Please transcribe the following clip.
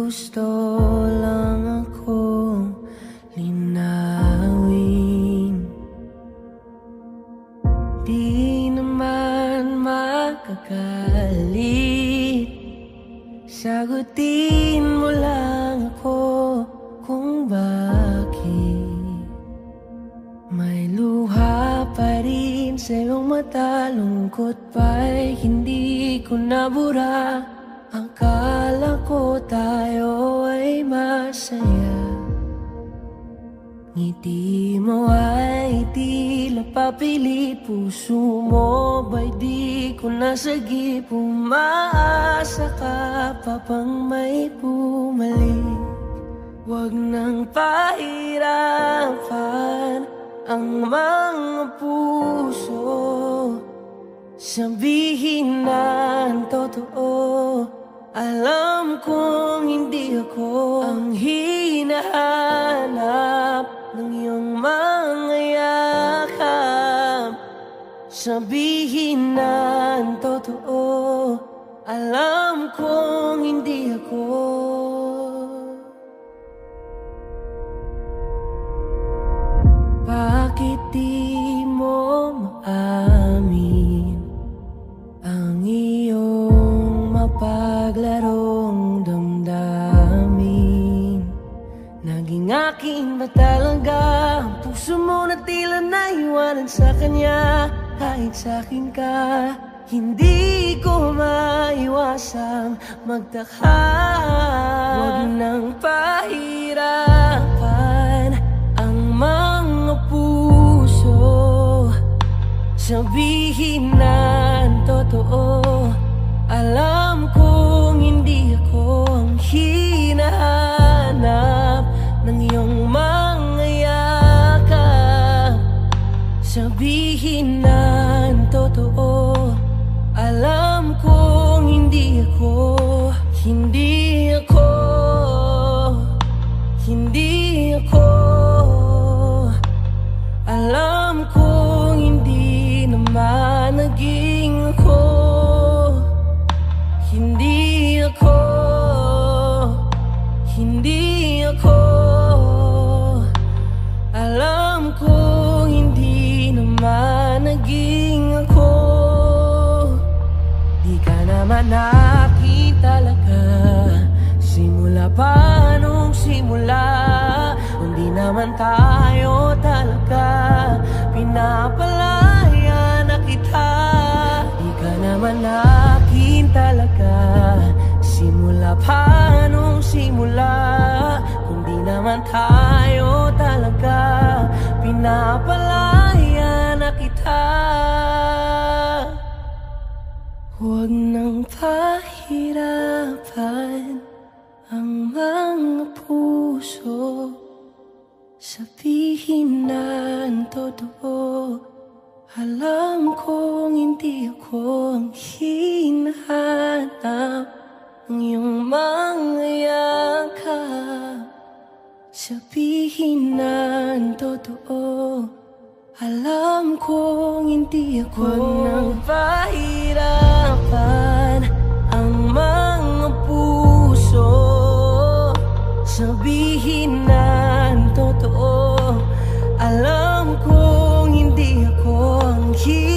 gusto lang akong linawin. Di naman makakalit, sagutin mo lang ako kung bakit may luha pa rin sa iyong mata. Lungkot pa'y hindi ko nabura. Akala ko tayo ay masaya. Ngiti mo ay tila papilit. Puso mo ba'y di ko nasagip. Umaasa ka pa bang may bumalik. Huwag nang pahirapan ang mga puso. Sabihin na ang totoo. Alam kong hindi ako ang hinahanap ng iyong mga yakap. Sabihin na ang totoo. Alam kong hindi ako. Bakit di mo maamin ang iyong mapaglarong damdamin? Naging akin ba talaga ang puso mo na tila naiwanan sa kanya? Kahit sa'kin ka, hindi ko maiwasang magtaka. Huwag nang pahirapan ang mga puso. Sabihin na ang totoo. Alam kong hindi ako ang hinahanap ng iyong mga yakap. Sabihin na ang totoo. Alam kong hindi ako. Hindi ako. Hindi ako. Alam kong hindi naman naging ako. Hindi ako. Hindi ako. Alam kong hindi naman naging ako. Di ka naman akin talaga, simula pa nung simula. Hindi naman tayo talaga, pinapalaya na kita. Di ka naman akin talaga, simula pa nung simula. Kundi naman tayo talaga, pinapalaya na kita. Huwag nang pahirapan ang mga puso. Sabihin na ang totoo. Alam kong hindi ako ang hinahanap ng iyong mga yakap. Sabihin na ang totoo. Alam kong hindi ako. Huwag nang pahirapan ang mga puso. Sabihin na ang totoo. Alam kong hindi ako ang hinahanap